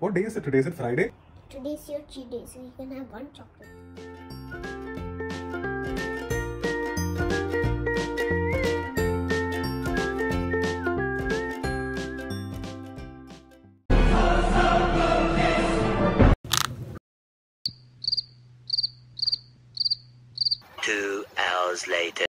What day is it today? Is it Friday? Today's your cheat day, so you can have one chocolate. Two hours later.